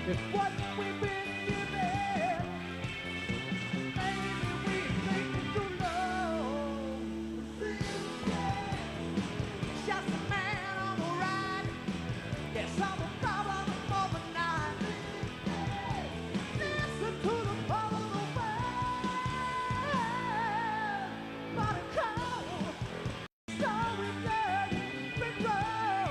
It's what we've been given. Maybe we think it's too low. Just a man on the ride. Yes, I'm a problem overnight. Listen to the fall of the world. But it's cold. So we let it roll.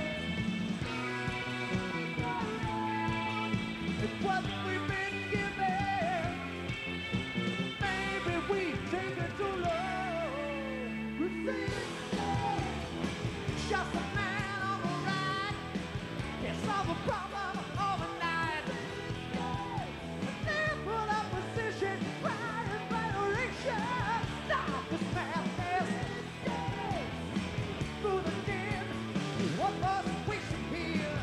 It's what we've been given. Maybe we take it too low. Resistance. Just a man on the ride. Can't solve a problem overnight. Never up position, crying violation. Stop this madness. Through the din, what was wishing here?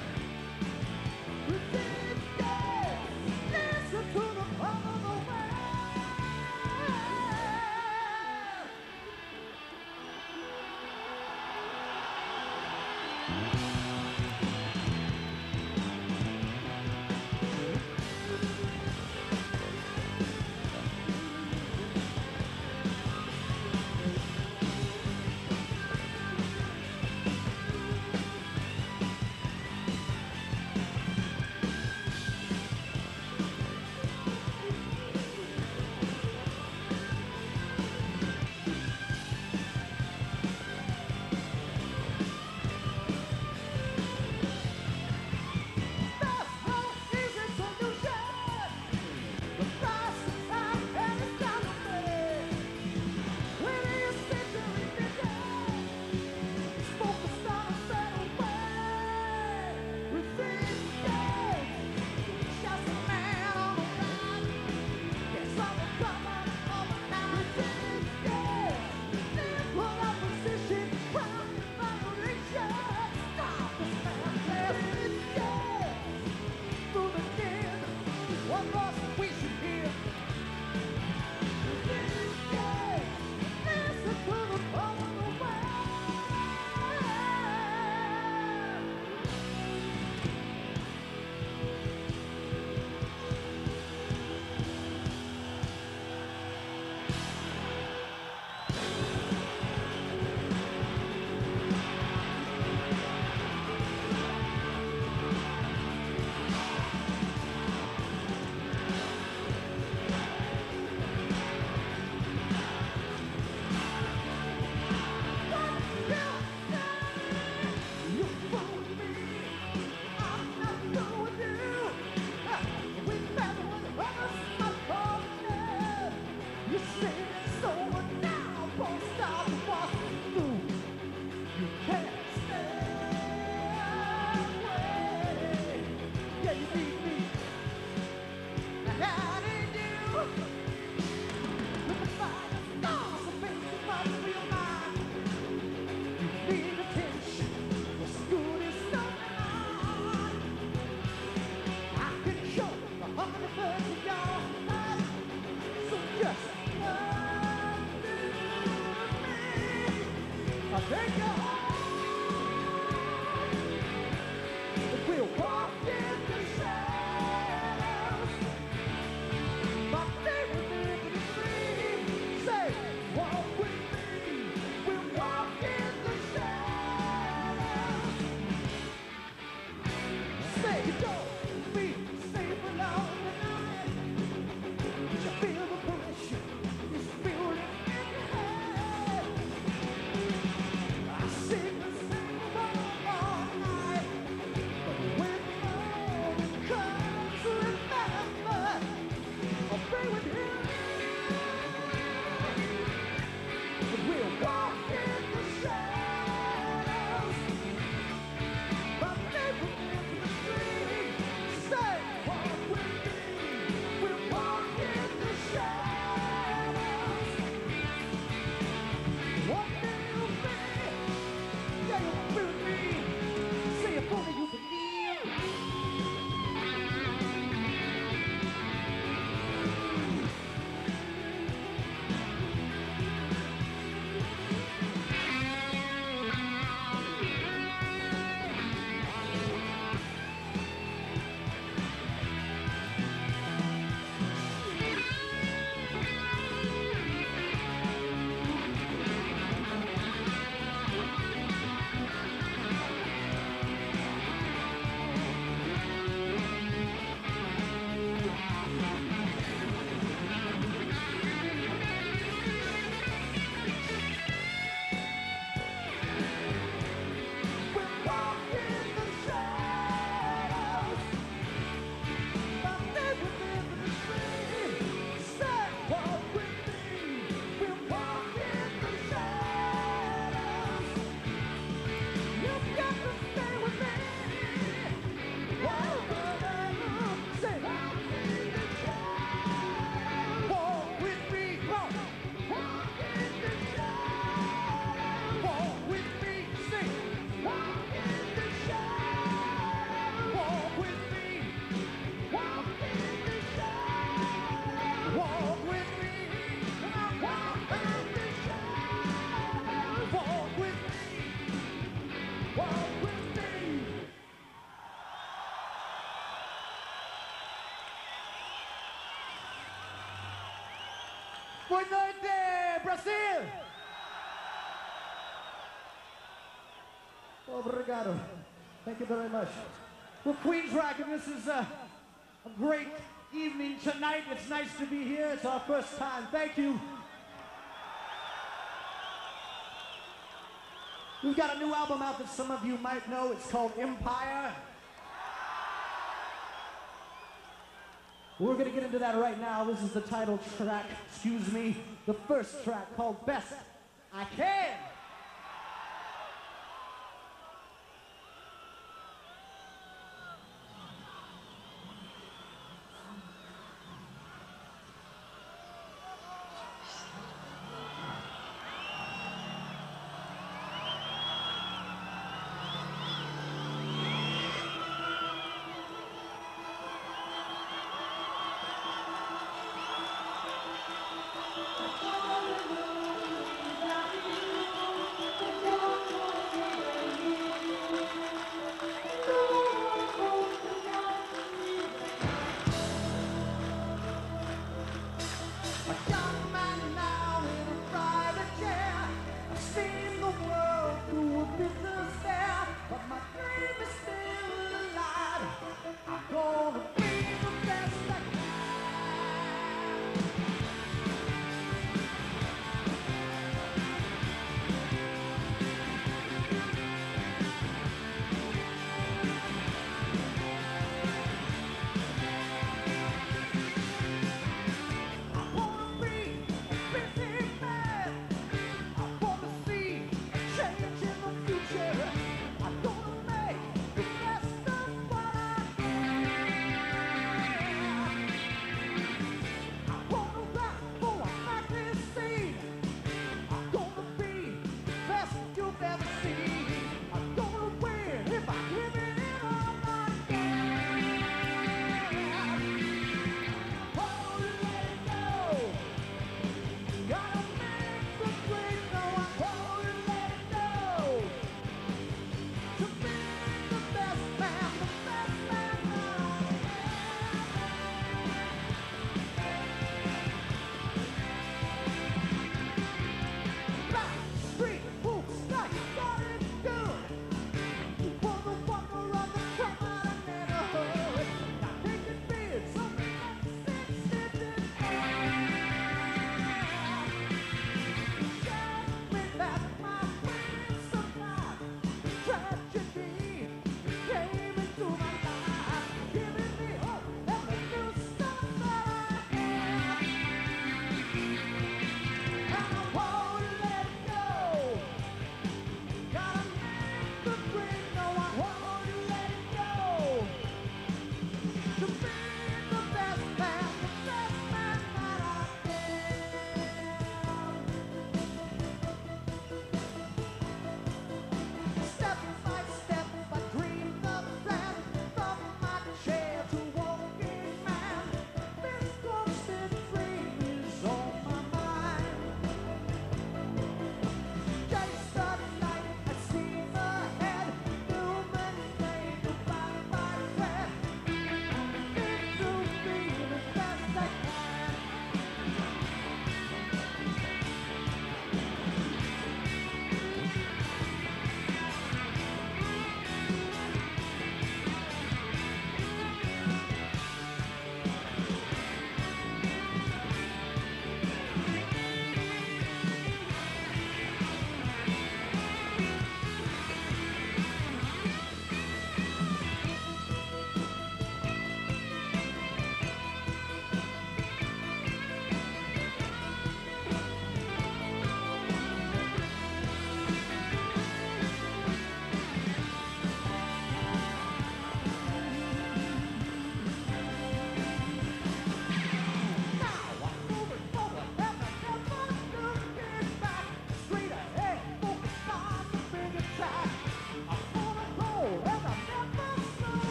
Resistance. Listen to the call of the world. Obrigado. Thank you very much. Well, Queensryche, and this is a great evening tonight. It's nice to be here. It's our first time. Thank you. We've got a new album out that some of you might know. It's called Empire. We're going to get into that right now. This is the title track, excuse me, the first track called Best I Can.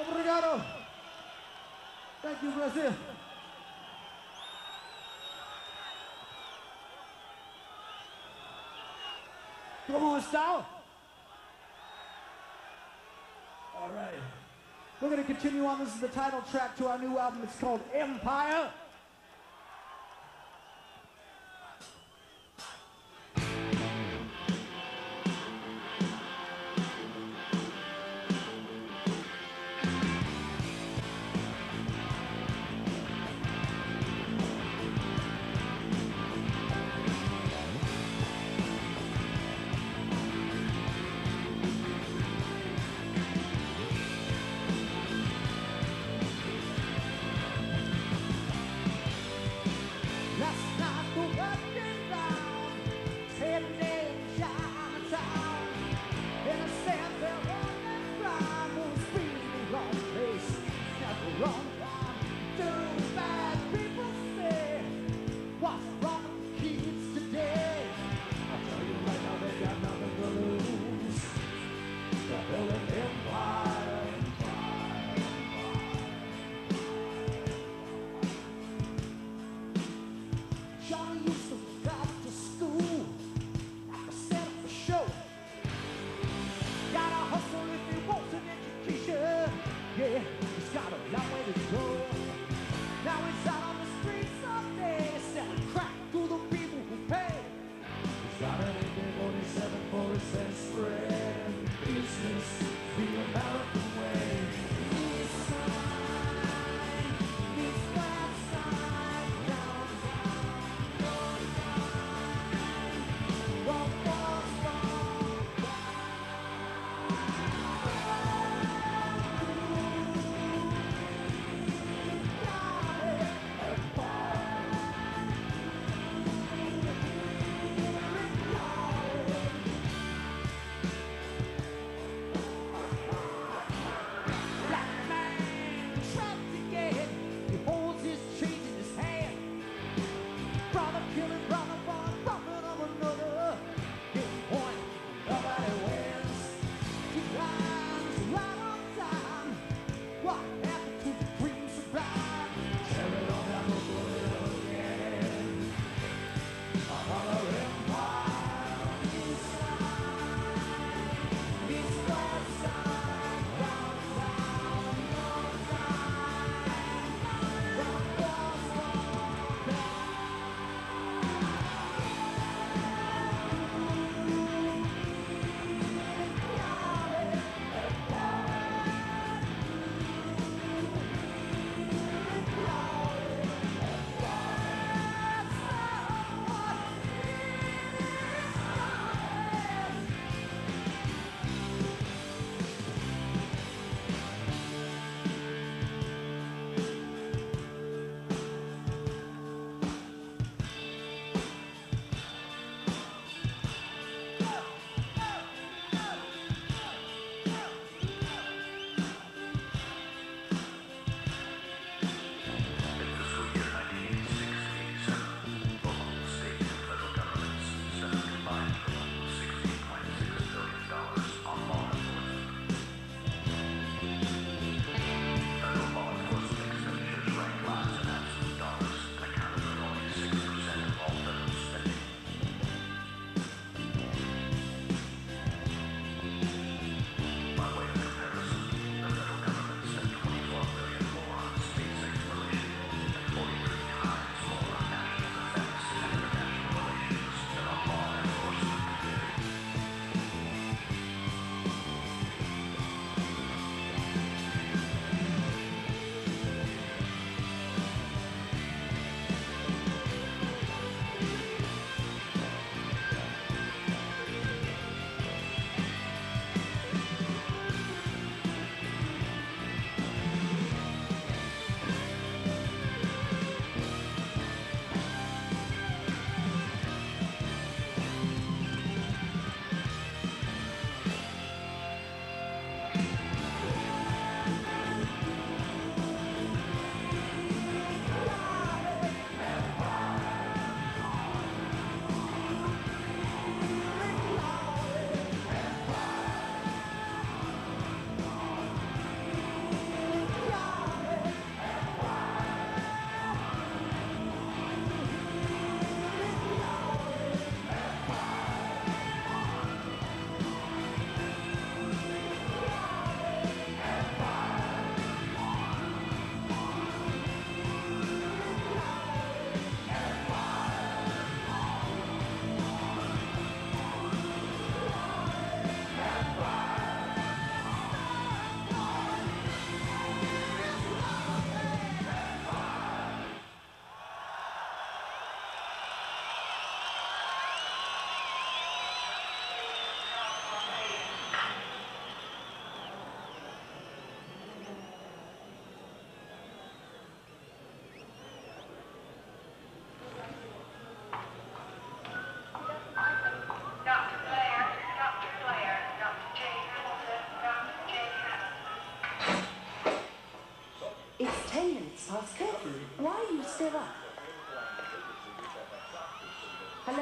Obrigado. Thank you, Brazil. ¿Cómo está? All right. We're going to continue on. This is the title track to our new album. It's called Empire.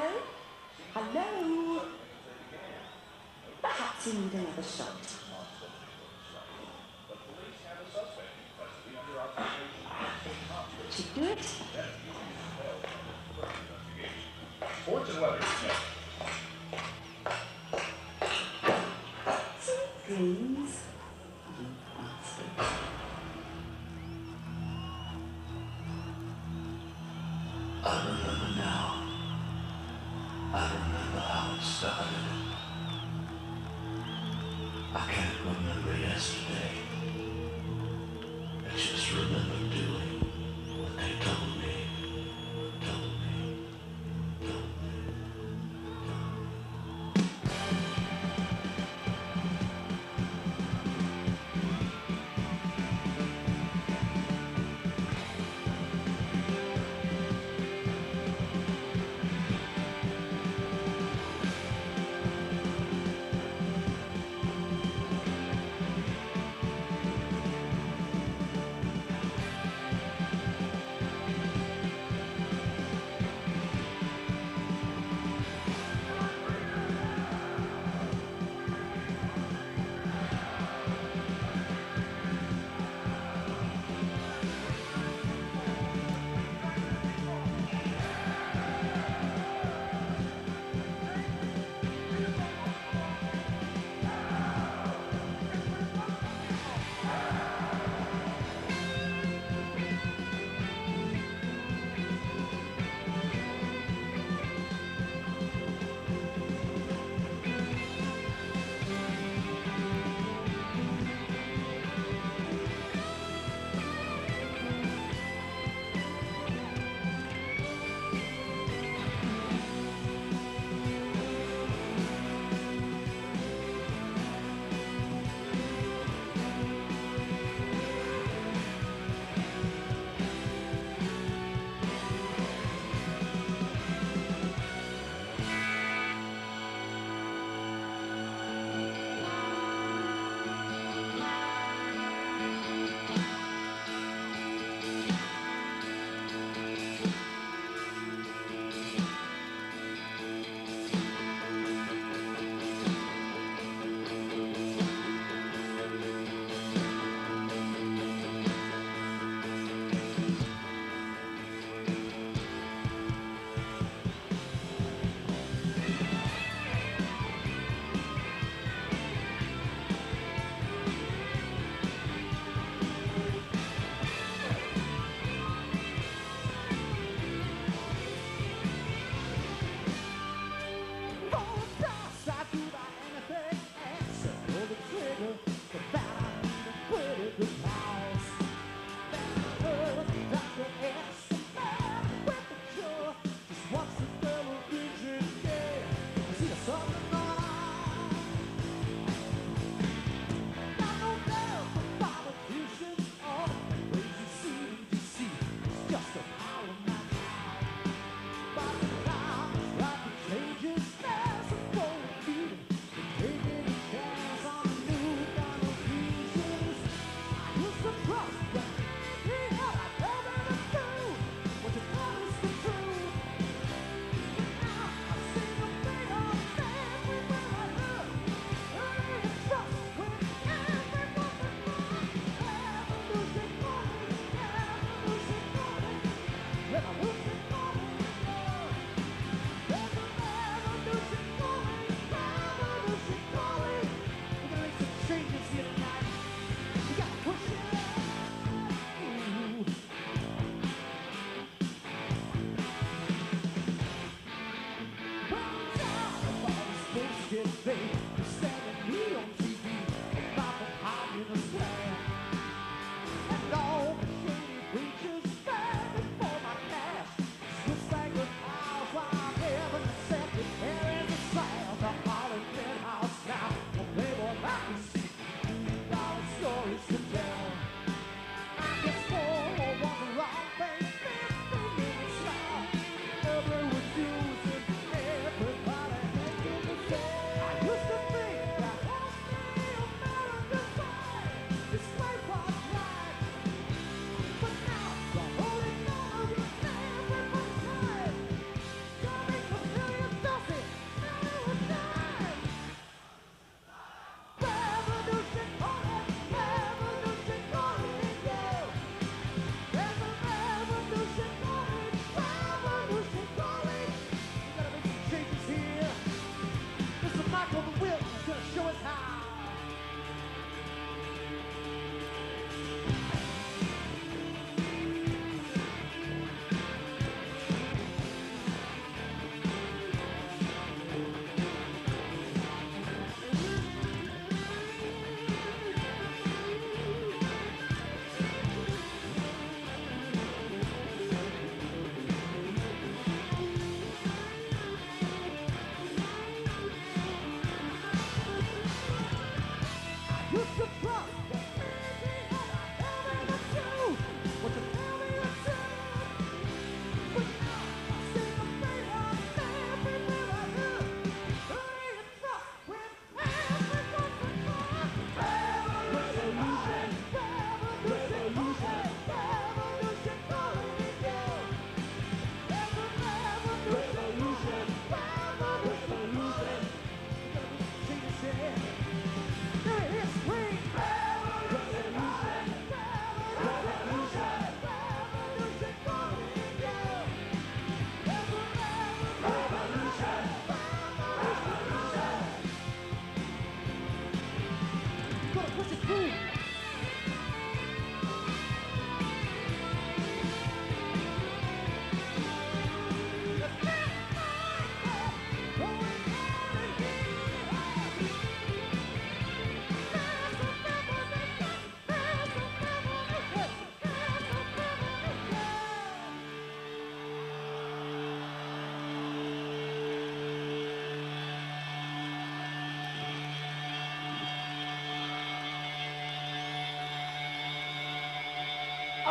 Hello? Hello? Perhaps you need another shot. Should do it? Sports and weather. Sweet dreams. You bastard. I remember now. I remember how it started. I can't remember yesterday. I just remember doing what they told me. Told me. Told me.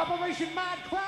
Operation Mad Cloud.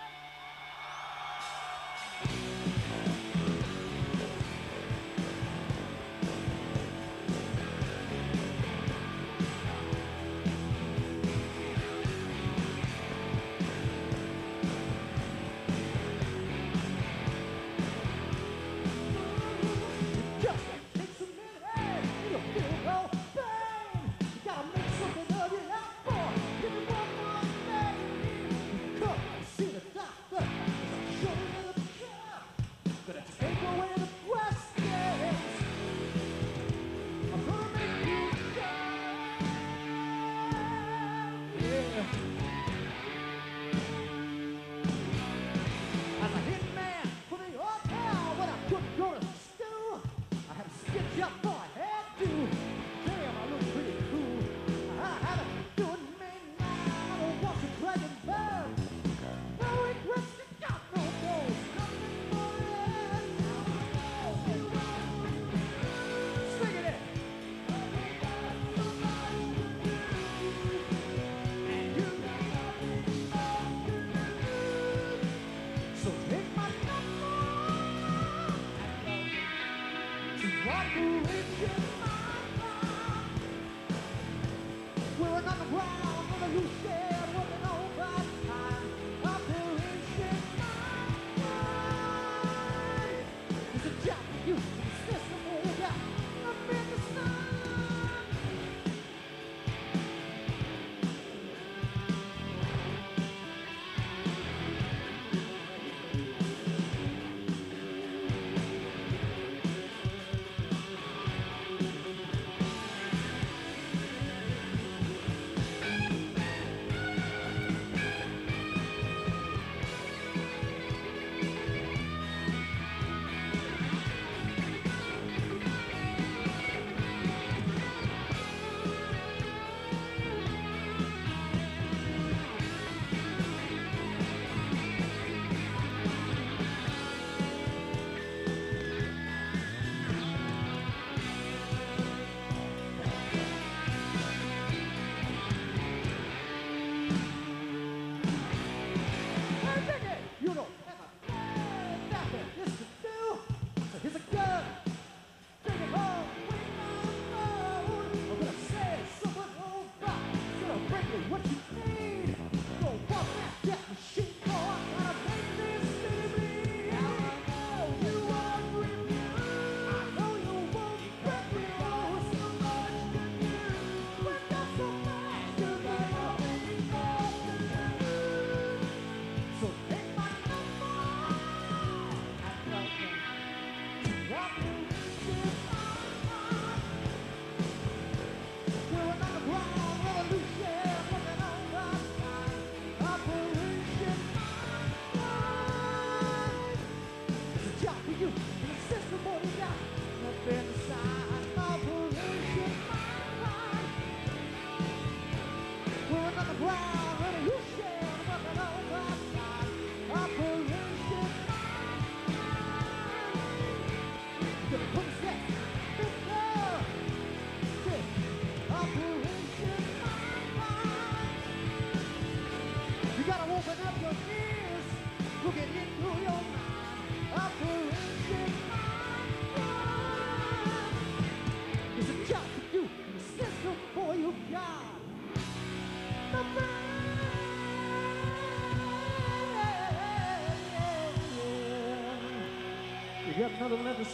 You got another left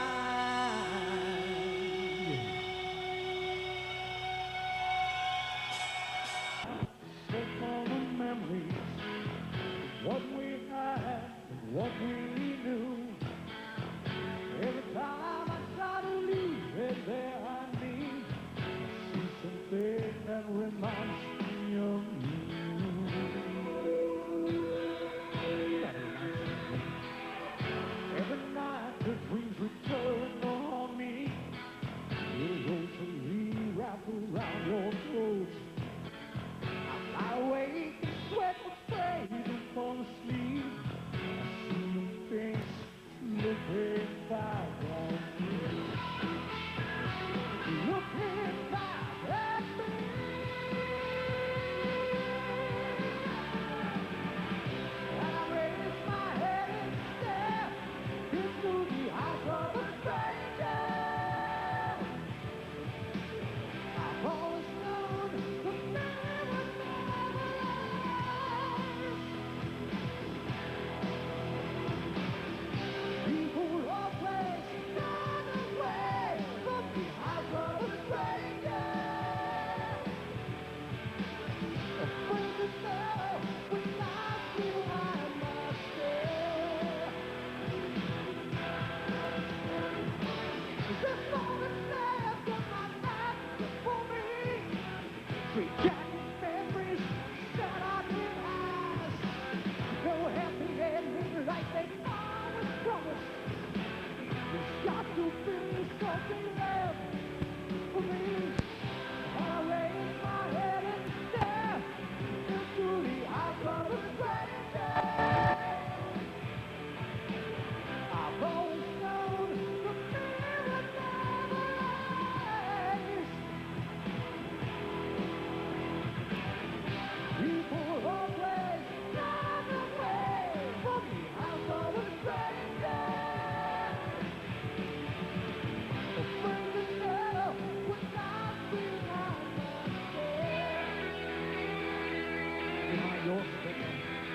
side. Take all the memories of what we had and what we knew. Every time I try to leave it there I need, I see something that reminds me of you. Every night the dreams return to haunt me. Little rosary wrapped around your throat. I lie awake and sweat with praise and fall asleep. I see your face looking back at me. Looking back at me. to be something left for me. I raise my head and stare into the eyes of a stranger. I've always known the mirror never lies. People always run away from the eyes of a stranger. A friend and love would not be my mistake. Am I your sticker?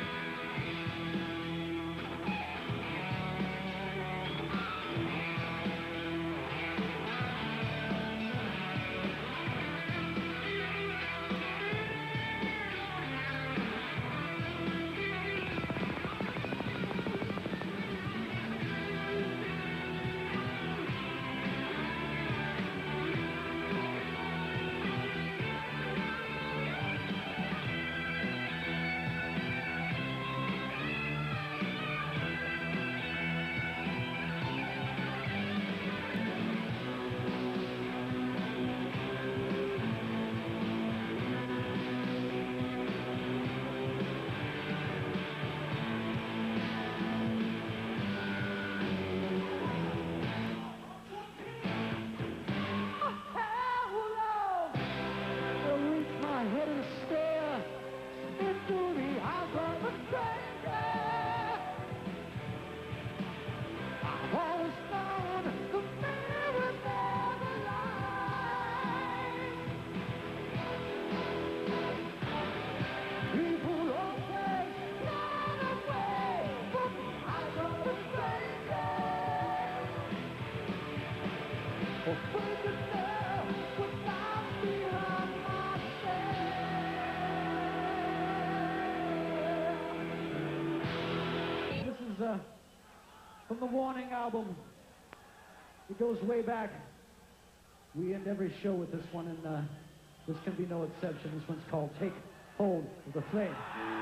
From the Warning album. It goes way back. We end every show with this one, and this can be no exception. This one's called Take Hold of the Flame.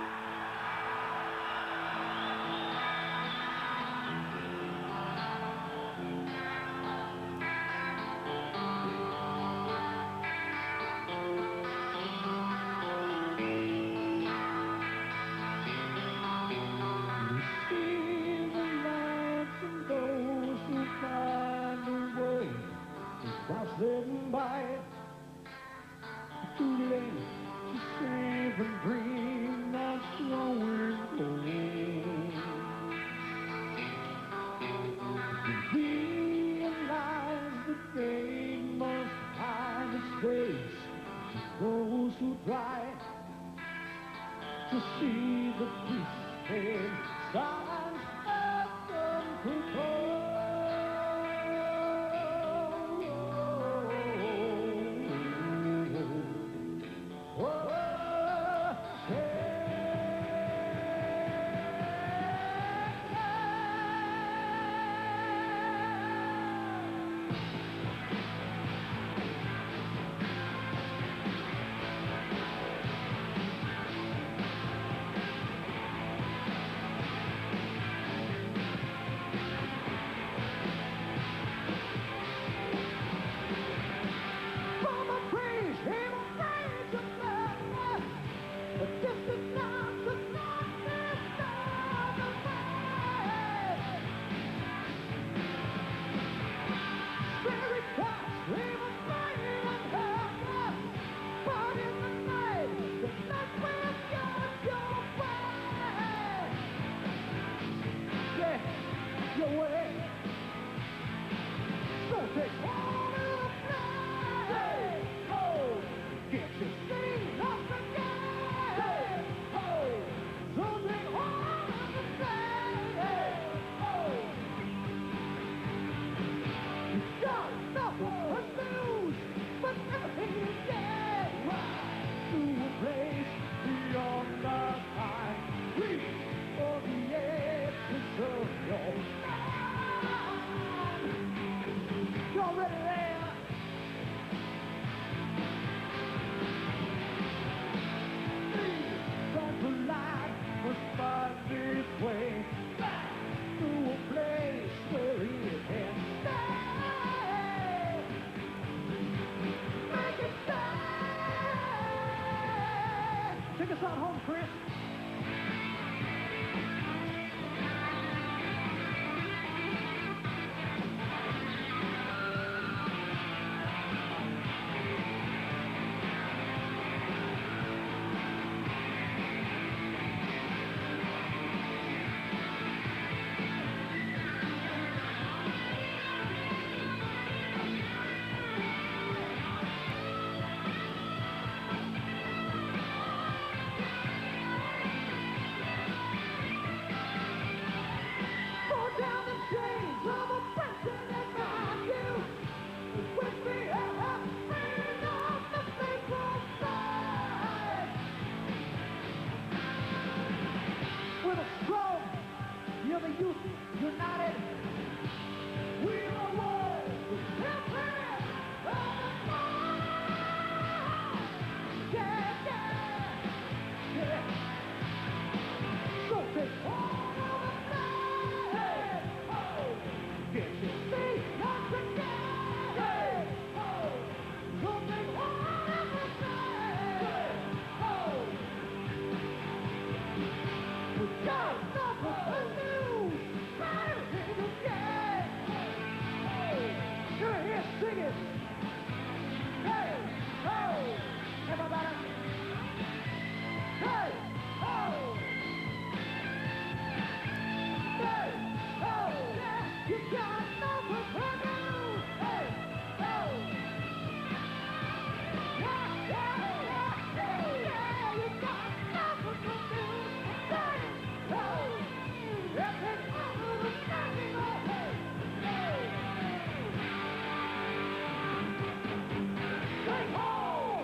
Sitting by too late to save and dream that's growing cold. Realize that they must hide its face to those who try to see the peace signs of control. Y'all ready? Dig it. Hey, ho, everybody. Hey, ho. Hey, ho. Yeah, you got no performance. Hey, ho. Yeah, yeah, yeah, yeah, you got no performance. Hey, ho. Everything over the standing up. Hey, hey. Hey, ho.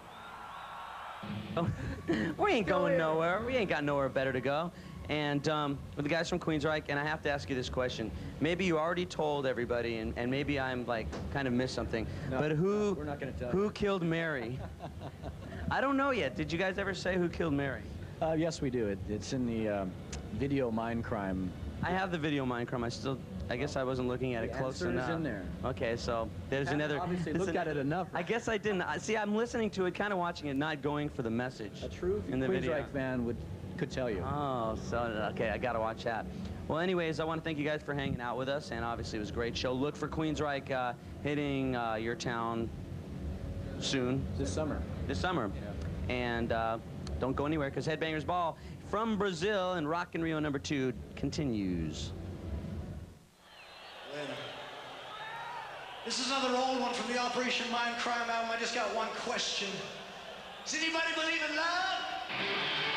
We ain't going nowhere. We ain't got nowhere better to go. And with the guys from Queensryche, and I have to ask you this question. Maybe you already told everybody, and maybe I'm like kind of missed something. No, but who? we're not gonna tell who you. killed Mary? I don't know yet. Did you guys ever say who killed Mary? Yes, we do. It's in the video mine crime. I have the video Minecraft. I guess I wasn't looking at it close answer enough. is in there. Okay, so there's another. Obviously there's looked at it enough. I guess I didn't. See, I'm listening to it, kind of watching it, not going for the message. A true in the video. Queensryche fan could tell you. Oh, so okay, I gotta watch that. Well, anyways, I want to thank you guys for hanging out with us, and obviously it was a great show. Look for Queensryche hitting your town soon. This summer. This summer. Yeah. And don't go anywhere, because Headbangers Ball from Brazil and Rock in Rio #2 continues. This is another old one from the Operation Mind Crime album. I just got one question. Does anybody believe in love?